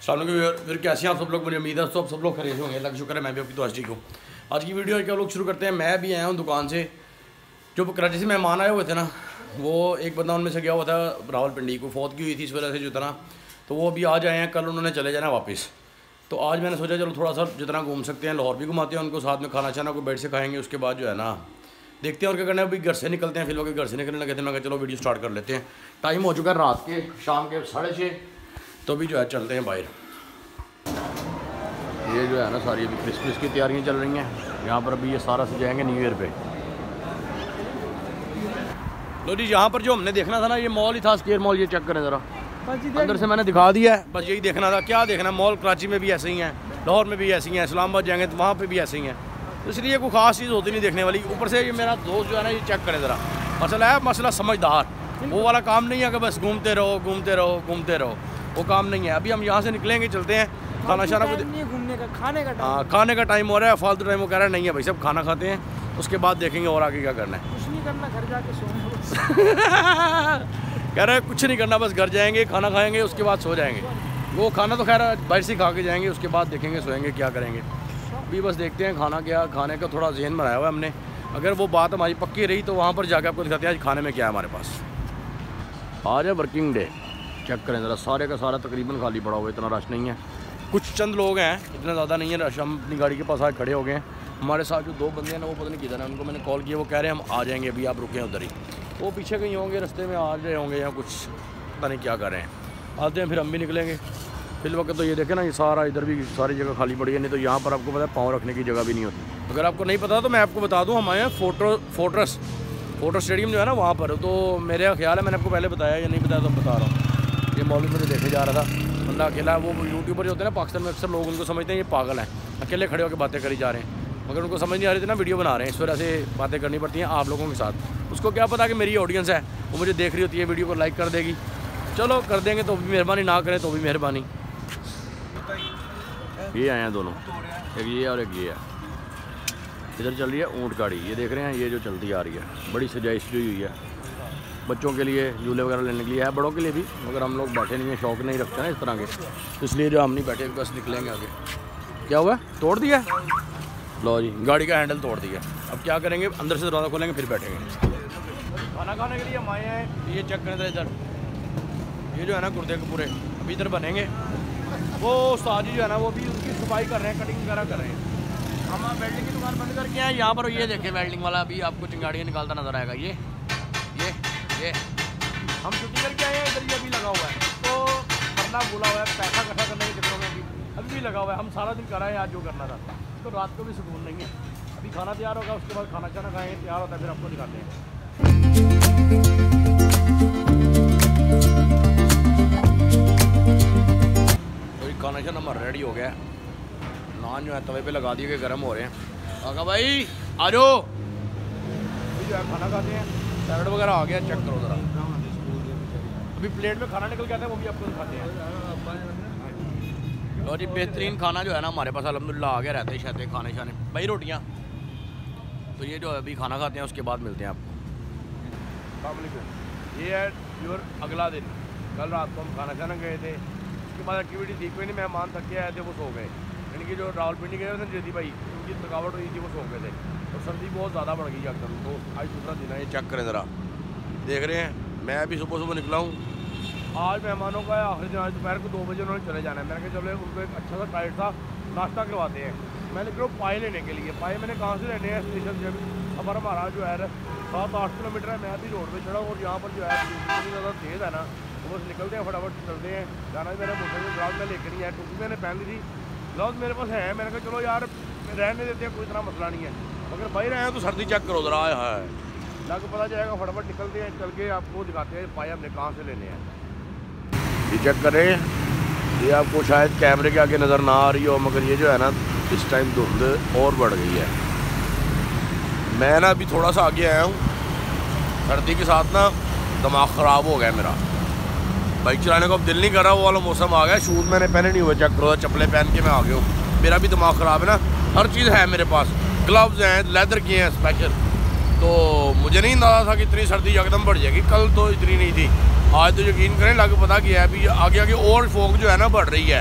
फिर कैसे हैं आप सब लोग। मुझे उम्मीद है सब लोग खरीद होंगे। अल्लाह का शुक्र है मैं भी आपकी दुआ ठीक हूँ। आज की वीडियो क्या लोग शुरू करते हैं। मैं भी आया हूँ दुकान से। जो कराची से मेहमान आए हुए थे ना, वो एक बंदा उनमें से गया हुआ था रावलपिंडी को, फौत की हुई थी इस वजह से जो था ना, तो वो अभी आज आए हैं। कल उन्होंने चले जाना वापस। तो आज मैंने सोचा चलो थोड़ा सा जितना घूम सकते हैं लाहौर भी घुमाते हैं उनको, साथ में खाना छाना को बेड से खाएंगे। उसके बाद जो है ना देखते हैं और क्या करना है। अभी घर से निकलते हैं, फिर लोग घर से निकलने लगे थे। मैं चलो वीडियो स्टार्ट कर लेते हैं। टाइम हो चुका है रात के शाम के 6:30, तो अभी जो है चलते हैं बाहर। ये जो है ना सारी अभी क्रिसमस की तैयारियां चल रही हैं यहाँ पर। अभी ये सारा सजाएंगे न्यू ईयर पे। लो जी, यहाँ पर जो हमने देखना था ना, ये मॉल ही था, स्केयर मॉल। ये चेक करें ज़रा, अंदर से मैंने दिखा दिया है। बस यही देखना था। क्या देखना, मॉल कराची में भी ऐसे ही हैं, लाहौर में भी ऐसी हैं, इस्लामाबाद जाएंगे तो वहाँ पे भी ऐसे ही हैं। तो इसलिए कोई ख़ास चीज़ होती नहीं देखने वाली। ऊपर से ये मेरा दोस्त जो है ना, ये चेक करें ज़रा। मसला है, मसला समझदार। वो वाला काम नहीं है कि बस घूमते रहो घूमते रहो घूमते रहो, वो काम नहीं है। अभी हम यहाँ से निकलेंगे, चलते हैं खाना शाना को घूमने का, खाने का टाइम। हाँ, खाने का टाइम हो रहा है। फालतू टाइम वो कह रहा है नहीं है भाई, सब खाना खाते हैं, उसके बाद देखेंगे और आगे क्या करना है। कुछ नहीं करना, घर जाके सोना। कह रहे हैं कुछ नहीं करना, बस घर जाएंगे, खाना खाएंगे, उसके बाद सो जाएंगे। वो खाना तो खैर बाहर से खा के जाएंगे, उसके बाद देखेंगे सोएंगे क्या करेंगे। अभी बस देखते हैं खाना क्या, खाने का थोड़ा जहन बनाया हुआ है हमने। अगर वो बात हमारी पक्की रही तो वहाँ पर जाकर आपको दिखाते हैं आज खाने में क्या है हमारे पास। आज है वर्किंग डे। चेक करें ज़रा, सारे का सारा तकरीबन खाली पड़ा हुआ है, इतना रश नहीं है। कुछ चंद लोग हैं, इतना ज़्यादा नहीं है रश। हम अपनी गाड़ी के पास आज खड़े हो गए हैं। हमारे साथ जो 2 बंदे हैं ना, वो पता नहीं किधर हैं। उनको मैंने कॉल किया, वो कह रहे हैं हम आ जाएंगे, अभी आप रुके हैं उधर ही। वो पीछे कहीं होंगे, रास्ते में आ रहे होंगे या कुछ, पता नहीं क्या कर रहे हैं। आते हैं फिर हम भी निकलेंगे। फिल वक्त तो ये देखें ना, ये सारा इधर भी सारी जगह खाली पड़ी है। नहीं तो यहाँ पर आपको पता है पाँव रखने की जगह भी नहीं होती। अगर आपको नहीं पता तो मैं आपको बता दूँ, हम आए हैं फोर्ट्रेस स्टेडियम जो है ना वहाँ पर। तो मेरा ख्याल है मैंने आपको पहले बताया या नहीं बताया, तो बता रहा हूँ। ये मॉल में देखे जा रहा था, बंदा अकेला है। वो यूट्यूबर जो होते हैं ना पाकिस्तान में, अक्सर लोग उनको समझते हैं ये पागल हैं, अकेले खड़े होकर बातें करी जा रहे हैं। मगर उनको समझ नहीं आ रही थी ना, वीडियो बना रहे हैं, इस वजह से बातें करनी पड़ती हैं आप लोगों के साथ। उसको क्या पता कि मेरी ऑडियंस है, वो मुझे देख रही होती है, वीडियो को लाइक कर देगी। चलो कर देंगे तो भी मेहरबानी, ना करें तो भी मेहरबानी। ये आए हैं दोनों, एक ये और एक ये है। इधर चल रही है ऊँट गाड़ी, ये देख रहे हैं, ये जो चलती आ रही है, बड़ी सजाई हुई है। बच्चों के लिए झूले वगैरह लेने के लिए है, बड़ों के लिए भी। मगर हम लोग बैठे नहीं हैं, शौक नहीं रखते ना इस तरह के, तो इसलिए जो हम नहीं बैठे, बस निकलेंगे आगे। क्या हुआ, तोड़ दिया? लो जी, गाड़ी का हैंडल तोड़ दिया। अब क्या करेंगे, अंदर से दरवाज़ा खोलेंगे फिर बैठेंगे। खाना खाने के लिए हम आए हैं। ये चेक करें इधर, ये जो है ना गुर्दे के पूरे अभी इधर बनेंगे। वो उस्ताद जी जो है ना, वो भी उनकी सफाई कर रहे हैं, कटिंग वगैरह कर रहे हैं। हम वेल्डिंग की दुकान बंद करके आए यहाँ पर। ये देखें वेल्डिंग वाला अभी आपको चिंगाड़ियाँ निकालता नजर आएगा। ये हम छुट्टी करके आए हैं, इधर ये अभी लगा हुआ है। तो करना भूला हुआ है, पैसा इकट्ठा करने के चक्करों में अभी भी लगा हुआ है। हम सारा दिन कर रहे हैं आज जो करना था, तो रात को भी सुकून नहीं है। अभी खाना तैयार होगा, उसके बाद खाना खाना खाएंगे, तैयार होता है फिर आपको दिखाते हैं। तो खाना शाना हमारा रेडी हो गया है। नान जो है तवे पे लगा दिए, गर्म हो रहे हैं। आगा भाई आ जाओ, जो है खाना खाते हैं। सैलड वगैरह आ गया, चेक करो ज़रा। अभी प्लेट में खाना निकल के आता है, वो भी आपको दिखाते हैं। और ये बेहतरीन खाना जो है ना हमारे पास अल्हम्दुलिल्लाह आ गया, रहते हैं शायद खाने शाने भाई, रोटियाँ। तो ये जो है अभी खाना खाते हैं, उसके बाद मिलते हैं आपको। ये है प्योर अगला दिन। कल रात को हम खाना खाना गए थे, उसके बाद एक्टिविटी थी कोई नहीं, मेहमान थके आए थे, वो सो गए। यानी कि जो रावलपिंडी गए थे जयदी भाई, उनकी थकावट हुई थी, वो सो गए थे। और सर्दी बहुत ज़्यादा बढ़ गई एकदम। तो आज दूसरा दिन है, ये चेक करें ज़रा, देख रहे हैं। मैं अभी सुबह निकला हूँ। आज मेहमानों का आखिरी दिन, आज दोपहर को 2 बजे उन्होंने चले जाना है। मैंने कहा चलो उनको एक अच्छा सा टाइट सा नाश्ता करवाते हैं। मैं निकला हूँ पाए लेने के लिए। पाए मैंने कहाँ से लेने हैं, स्टेशन से। हमारा जो है 7-8 किलोमीटर है। मैं अभी रोड पर चढ़ा और यहाँ पर जो है इतनी ज़्यादा तेज़ है ना, तो बस निकलते हैं, फटाफट चलते हैं। जाना भी मैंने मोटर में ग्लास में लेकर नहीं है, टोपी मैंने पहन ली थी, ग्लास मेरे पास है। मैंने कहा चलो यार रहने देते हैं, कोई इतना मसला नहीं है। अगर भाई रहे हैं तो सर्दी चेक करो ज़रा, है ना को पता जाएगा। फटाफट निकलते हैं, चल के आपको दिखाते हैं पाए हमने कहाँ से लेने हैं। ये चेक करें, ये आपको शायद कैमरे के आगे नज़र ना आ रही हो, मगर ये जो है ना इस टाइम धुंध और बढ़ गई है। मैं ना अभी थोड़ा सा आगे आया हूँ, सर्दी के साथ ना दिमाग ख़राब हो गया मेरा। बाइक चलाने को अब दिल नहीं कर रहा, वो वाला मौसम आ गया। शूज़ मैंने पहने नहीं हुए, चेक करो, चप्पलें पहन के मैं आ गया हूँ। मेरा भी दिमाग ख़राब है ना, हर चीज़ है मेरे पास। ग्लव्स हैं, लेदर के हैं स्पेशल। तो मुझे नहीं अंदाज़ा था कि इतनी सर्दी एकदम बढ़ जाएगी। कल तो इतनी नहीं थी, आज तो यकीन करें लग पता कि है अभी आगे आगे और फॉग जो है ना बढ़ रही है।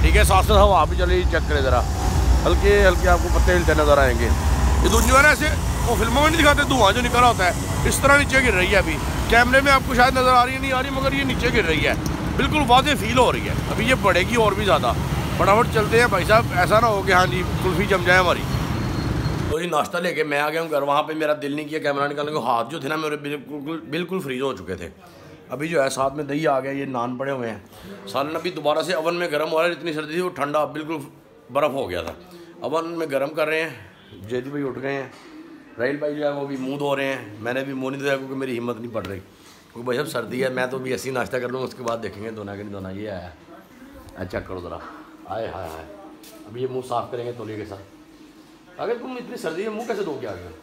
ठीक है। साथ साथ हवा भी चली, चेक करें ज़रा, हल्के हल्के आपको पत्ते हिलते नज़र आएंगे। ये दूसरी बार ऐसे वो फिल्मों में नहीं दिखाते, धुआं जो निकल रहा होता है इस तरह नीचे गिर रही है। अभी कैमरे में आपको शायद नज़र आ रही है, नहीं आ रही, मगर ये नीचे गिर रही है, बिल्कुल वाज़ेह फील हो रही है। अभी ये बढ़ेगी और भी ज़्यादा। फटाफट चलते हैं भाई साहब, ऐसा ना हो कि हाँ जी कुल्फ़ी जम जाए हमारी। तो ये नाश्ता लेके मैं आ गया हूँ घर। वहाँ पे मेरा दिल नहीं किया कैमरा निकालने को, हाथ जो थे ना मेरे बिल्कुल फ्रीज हो चुके थे। अभी जो है साथ में दही आ गया, ये नान पड़े हुए हैं। सालन अभी दोबारा से अवन में गर्म हो रहा है, इतनी सर्दी थी वो ठंडा बिल्कुल बर्फ़ हो गया था। अवन में गर्म कर रहे हैं। जैदी भाई उठ गए हैं, राहिल भाई जो है वो भी मुँह धो रहे हैं। मैंने भी मुँह नहीं धोया क्योंकि मेरी हिम्मत नहीं पड़ रही, क्योंकि भाई साहब सर्दी है। मैं तो भी ऐसी नाश्ता कर लूँगा, उसके बाद देखेंगे धोना कि नहीं धोना। ये आया, अच्छा करो ज़रा, आए हाय हाय। अभी ये मुँह साफ़ करेंगे तौलिए के साथ। अगर तुम इतनी सर्दी में मुँह कैसे धो के आ गए?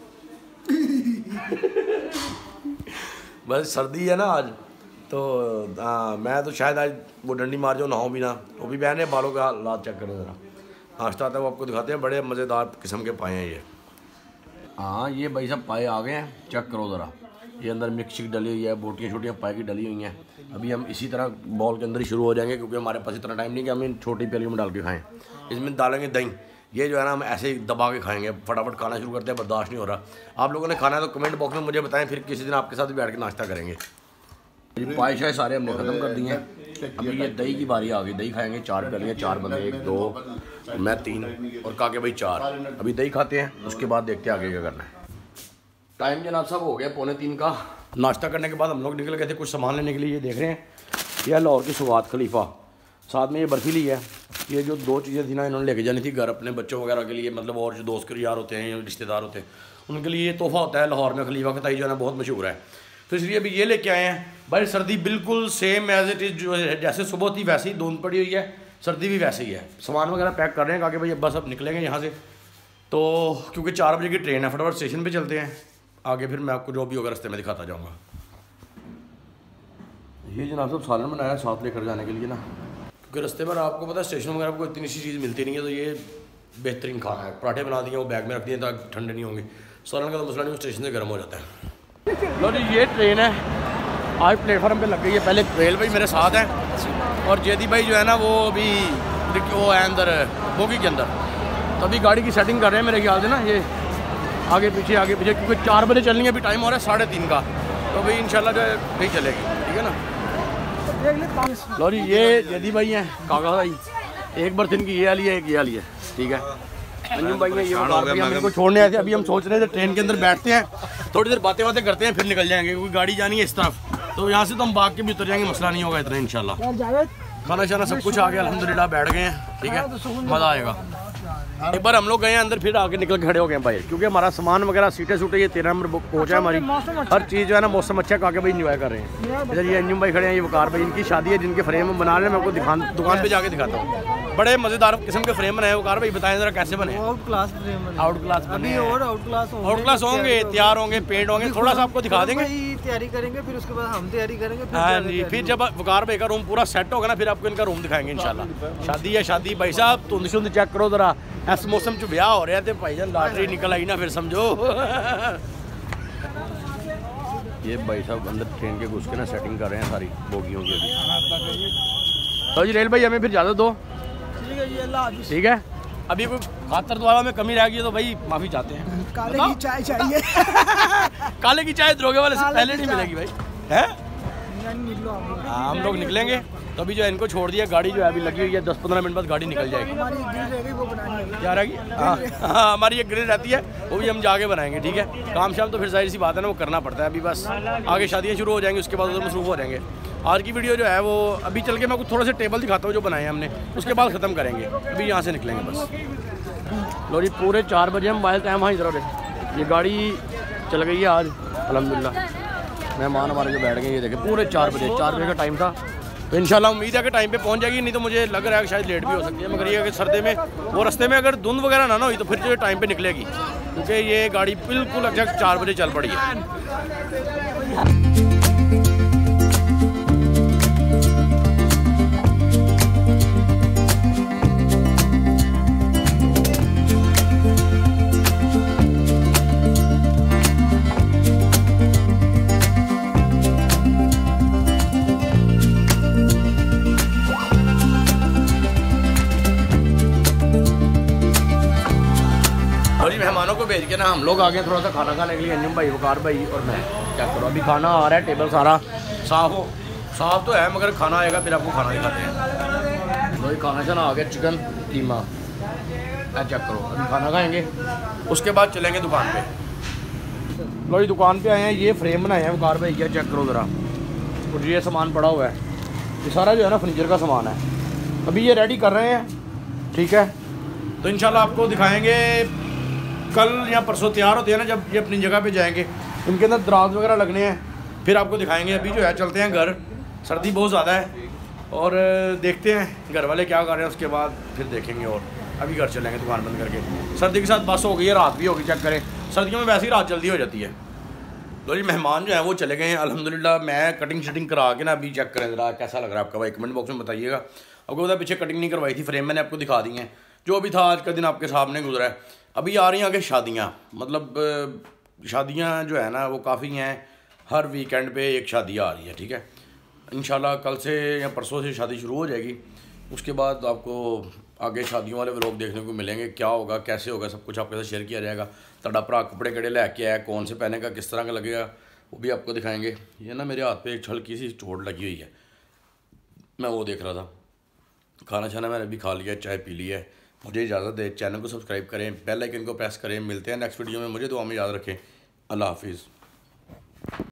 बस सर्दी है ना आज, तो मैं तो शायद आज वो डंडी मार जाऊँ, नहाऊँ भी ना। वो भी बहन है, बालों का हालात चेक करें ज़रा। नाश्ता आता है वो आपको दिखाते हैं, बड़े मज़ेदार किस्म के पाए हैं ये। हाँ ये भाई साहब पाए आ गए हैं, चेक करो ज़रा। ये अंदर मिक्स डली हुई है, बोटियाँ छोटियाँ पाए की डली हुई हैं। अभी हम इसी तरह बॉल के अंदर ही शुरू हो जाएंगे, क्योंकि हमारे पास इतना टाइम नहीं कि हम इन छोटी प्यालियों में डाल के खाएँ। इसमें डालेंगे दही, ये जो है ना हम ऐसे ही दबा के खाएंगे। फटाफट खाना शुरू करते हैं, बर्दाश्त नहीं हो रहा। आप लोगों ने खाना है तो कमेंट बॉक्स में मुझे बताएं, फिर किसी दिन आपके साथ भी बैठ के नाश्ता करेंगे। ये पाए शाय सारे हमने ख़त्म कर दिए हैं। अभी ये दही की बारी आ गई, दही खाएंगे। 4 प्यालियाँ, 4 बंदे, 1 2 मैं 3 और काके भाई 4। अभी दही खाते हैं, उसके बाद देखते हैं आगे क्या करना है। टाइम जनाब साहब हो गया 2:45 का। नाश्ता करने के बाद हम लोग निकल गए थे कुछ सामान लेने के लिए। ये देख रहे हैं, यह लाहौर की सुगात खलीफा, साथ में ये बर्फ़ी ली है। ये जो 2 चीज़ें थी ना, इन्होंने लेके जानी थी घर अपने बच्चों वगैरह के लिए, मतलब और जो दोस्त यार होते हैं या रिश्तेदार होते हैं उनके लिए ये तोहफ़ा होता है। लाहौर में खलीफा कताई जो है ना बहुत मशहूर है, तो इसलिए अभी ये लेके आए हैं। भाई सर्दी बिल्कुल सेम एज इट इज़, जो है जैसे सुबह थी वैसे ही धुंध पड़ी हुई है, सर्दी भी वैसे ही है। सामान वगैरह पैक कर रहे हैं, क्योंकि भाई बस अब निकलेंगे यहाँ से, तो क्योंकि 4 बजे की ट्रेन है। फटाफट स्टेशन पे चलते हैं, आगे फिर मैं आपको जो भी होगा रास्ते में दिखाता जाऊँगा। ये जनाब साहब सालन बनाया साथ लेकर जाने के लिए ना, क्योंकि रास्ते पर आपको पता है स्टेशन वगैरह को इतनी सी चीज़ मिलती नहीं है, तो ये बेहतरीन खाना है। पराठे बना दिए, वो बैग में रख दिए ताकि ठंडे नहीं होंगे। सालन का तो मसला नहीं, वो स्टेशन से गर्म हो जाता है। लो जी ये ट्रेन है, आज प्लेटफार्म पे लग गई है। पहले रेल भाई मेरे साथ है और जैदी भाई जो है ना वो अभी वो है अंदर बोगी के अंदर, तो अभी गाड़ी की सेटिंग कर रहे हैं मेरे ख्याल से ना। ये आगे पीछे क्योंकि 4 बजे चलनी है, अभी टाइम हो रहा है 3:30 का, तो भाई इंशाल्लाह जो नहीं चलेगी, ठीक है ना। लो जी ये जैदी भाई हैं, काका भाई, एक बर्थ इनकी ये वाली है, एक ये वाली है, ठीक है। अंजुम भाई हैं, ये हम इनको छोड़ने आए थे। अभी हम सोच रहे थे ट्रेन के अंदर बैठते हैं, थोड़ी देर बातें करते हैं, फिर निकल जाएंगे, क्योंकि गाड़ी जानी है इस तरफ, तो यहाँ से तो हम भाग के भी उतर जाएंगे, मसला नहीं होगा इतना इंशाल्लाह। खाना शाना सब कुछ आ गया अल्हम्दुलिल्लाह, बैठ गए हैं, ठीक है, मज़ा आएगा। एक बार हम लोग गए अंदर, फिर आके निकल के खड़े हो गए भाई, क्योंकि हमारा सामान वगैरह सीटें सूटें ये 13 नंबर पहुँचा है हमारी, हर चीज़ जो है ना मौसम अच्छा काके भाई इंजॉय कर रहे हैं। इधर ये अंजुम भाई खड़े हैं, ये वकार भाई, इनकी शादी है, जिनके फ्रेम हम बना रहे हैं। मैं आपको दुकान पे जाके दिखाता हूँ। बड़े मज़ेदार किस्म के फ्रेम बनाए वकार भाई, बताएं जरा कैसे बने? Out class frame, out class बने और आउट क्लास होंगे, तैयार होंगे, पेंट होंगे, थोड़ा सा आपको दिखा देंगे, तैयारी करेंगे, फिर उसके बाद हम तैयारी करेंगे। हाँ जी, फिर जब वकार भाई का रूम पूरा सेट होगा ना, फिर आपको इनका रूम दिखाएंगे इंशाल्लाह। शादी है शादी भाई साहब, धुंध शुंध चेक करो जरा, इस मौसम च ब्याह हो रहा है, तो भाईजान लॉटरी निकल आई ना, फिर समझो। ये भाई साहब अंदर ट्रेन के घुस के ना सेटिंग कर रहे हैं सारी बोगियों की अभी। तो जी रेल भाई हमें फिर इजाज़त दो, ठीक है। अभी कोई खातर दुआरा में कमी रह गई है तो भाई माफ़ी चाहते हैं। काले की चाय चाहिए। काले की चाय दरोगे वाले से पहले नहीं मिलेगी भाई, है। हम लोग निकलेंगे, तो अभी जो है इनको छोड़ दिया, गाड़ी जो है अभी लगी हुई है, 10-15 मिनट बाद गाड़ी निकल जाएगी। क्या रहेगी? हाँ हमारी एक ग्रिल रहती है, वो भी हम जाके बनाएंगे, ठीक है। काम शाम तो फिर जाहिर सी बात है ना, वो करना पड़ता है। अभी बस आगे शादियाँ शुरू हो जाएंगी, उसके बाद उधर मसरूफ़ हो जाएंगे। आज की वीडियो जो है वो अभी चल के मैं कुछ थोड़े से टेबल दिखाता हूँ जो बनाए हैं हमने, उसके बाद ख़त्म करेंगे। अभी यहाँ से निकलेंगे बस। लो जी पूरे 4 बजे हम मोबाइल टाइम वहाँ इधर, ये गाड़ी चल गई है आज अल्हम्दुलिल्लाह। मेहमान हमारे जो बैठ गए, ये देखें पूरे 4 बजे का टाइम था, तो इंशाल्लाह उम्मीद है कि टाइम पे पहुंच जाएगी। नहीं तो मुझे लग रहा है कि शायद लेट भी हो सकती है, मगर ये कि सर्दी में वो रास्ते में अगर धुंध वगैरह ना हुई तो फिर जो टाइम पे निकलेगी, क्योंकि ये गाड़ी बिल्कुल एग्जैक्ट 4 बजे चल पड़ी है। को भेज के ना हम लोग आ गए थोड़ा सा खाना खाने के लिए, अंजुम भाई, वकार भाई और मैं। क्या करो, अभी खाना आ रहा है, टेबल सारा साफ तो है, मगर खाना आएगा फिर आपको खाना दिखाते हैं। तो खाना शाना आ गया, चिकन कीमा, चेक करो। अभी खाना खाएंगे, उसके बाद चलेंगे दुकान पे। लो जी दुकान पे आए हैं, ये फ्रेम बनाए हैं वकार भाई, क्या चेक करो ज़रा। और ये सामान पड़ा हुआ है, ये सारा जो है ना फर्नीचर का सामान है। अभी ये रेडी कर रहे हैं, ठीक है। तो इंशाल्लाह आपको दिखाएंगे कल या परसों तैयार होते हैं ना, जब ये अपनी जगह पे जाएंगे, इनके अंदर दराज वगैरह लगने हैं, फिर आपको दिखाएंगे। अभी जो है चलते हैं घर, सर्दी बहुत ज़्यादा है और देखते हैं घर वाले क्या कर रहे हैं, उसके बाद फिर देखेंगे। और अभी घर चलेंगे दुकान बंद करके। सर्दी के साथ बस हो गई है, रात भी होगी, चेक करें। सर्दियों में वैसे ही रात जल्दी हो जाती है। तो जी मेहमान जो है वो चले गए हैं अल्हम्दुलिल्लाह। मैं कटिंग शटिंग करा के ना अभी चेक करें ज़रा कैसा लग रहा है आपका भाई, कमेंट बॉक्स में बताइएगा। आपको पता पीछे कटिंग नहीं करवाई थी, फ्रेम मैंने आपको दिखा दी हैं। जो भी था आज का दिन आपके सामने गुजरा है। अभी आ रही हैं आगे शादियाँ, मतलब शादियाँ जो है ना वो काफ़ी हैं, हर वीकेंड पे एक शादी आ रही है, ठीक है। इंशाल्लाह कल से या परसों से शादी शुरू हो जाएगी, उसके बाद आपको आगे शादियों वाले व्लॉग देखने को मिलेंगे। क्या होगा, कैसे होगा, सब कुछ आपके साथ शेयर किया जाएगा। तड़ा भरा कपड़े कड़े लेके आया, कौन से पहने का, किस तरह का लगेगा, वो भी आपको दिखाएंगे। ये ना मेरे हाथ पे एक हल्की सी चोट लगी हुई है, मैं वो देख रहा था। खाना छाना मैंने अभी खा लिया, चाय पी ली है। मुझे इजाज़त दे, चैनल को सब्सक्राइब करें, बेल आइकन को प्रेस करें। मिलते हैं नेक्स्ट वीडियो में, मुझे दुआ में याद रखें। अल्लाह हाफिज़।